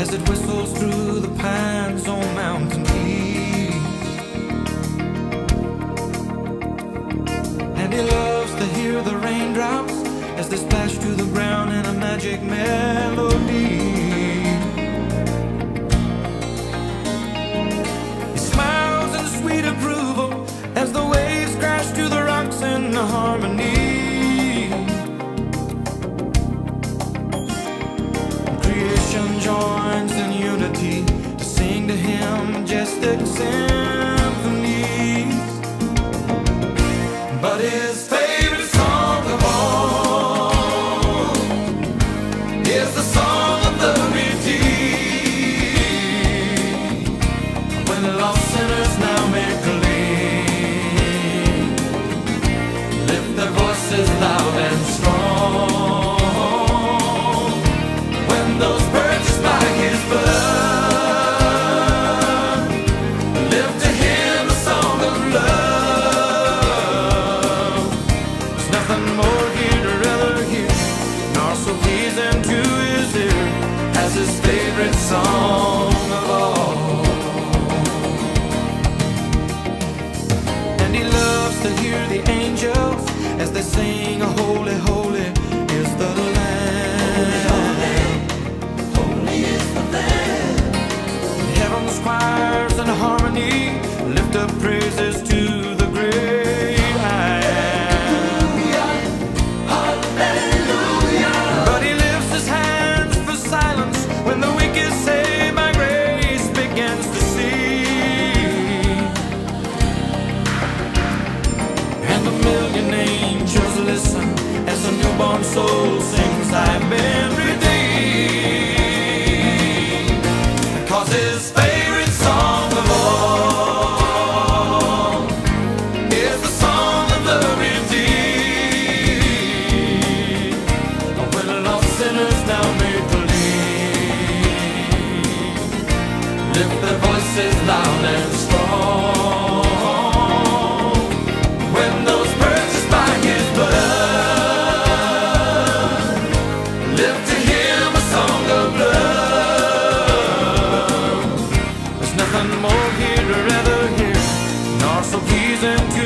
as it whistles through the pines on mountain peaks. And he loves to hear the raindrops as they splash to the ground in a magic melody. He smiles in sweet approval as the waves crash to the rocks in harmony. Creation joins in unity to sing to him majestic symphonies. But his favorite song of all is the song of the redeemed. When the lost sinners now make clean, lift their voices loud and strong. When those purchased by his blood lift to him a song of love. There's nothing more he'd rather hear, nor so pleasing to his ear as his favorite song of all. And he loves to hear the angels as they sing, holy, holy is the Lamb. Holy is the Lamb. Heaven's choirs in harmony lift up praises to the great I am. Hallelujah. But he lifts his hands for silence when the wicked say, my grace begins to sing. And a million angels listen as a newborn soul sings, I've been redeemed. Cause his favorite song of all is the song of the redeemed. When lost sinners now made clean, lift their voices loud and strong. When those purchased by his blood lift to him a song of love. There's nothing more he'd rather hear, nor so pleasing to